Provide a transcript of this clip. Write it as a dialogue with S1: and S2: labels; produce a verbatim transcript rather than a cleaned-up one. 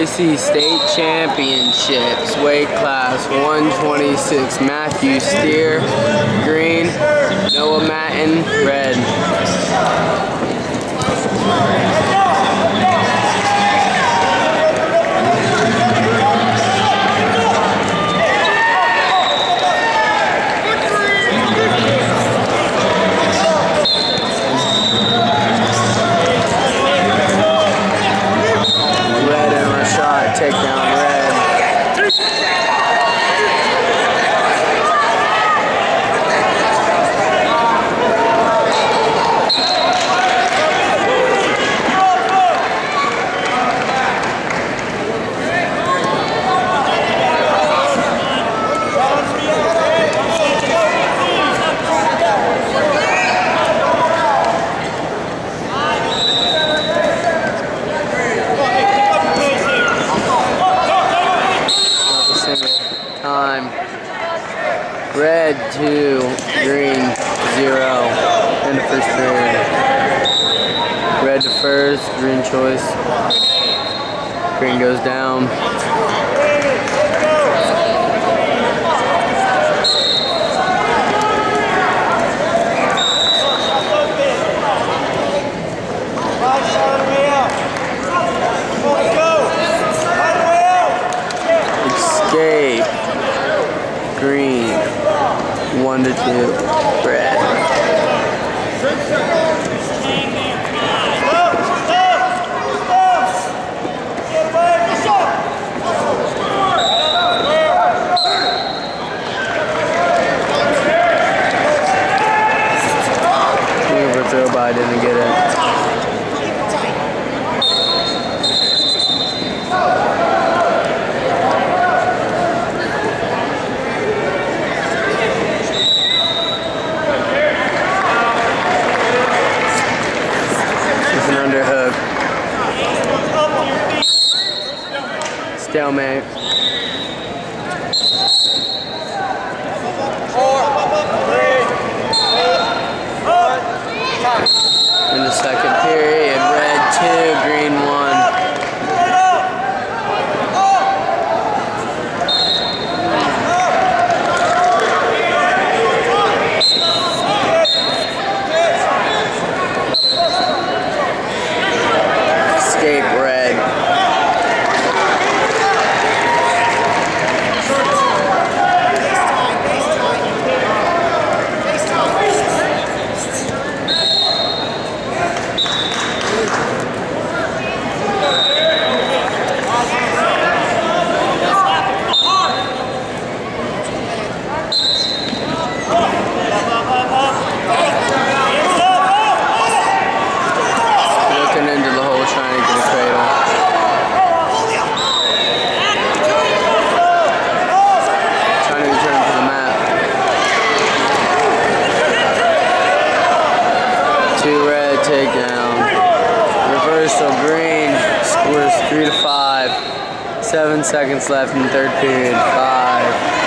S1: Legacy State Championships, weight class one twenty-six. Matthew Steer, green. Noah Mattin, red. Take down red. Time. Red two, green zero. End of first period. Red defers, green choice. Green goes down. Escape. Green, one to two, red. Over throw by, didn't get it. Stalemate. In the second period, red two, green one. Escape red. Two red takedown. Reversal green. Scores three to five. Seven seconds left in the third period. Five.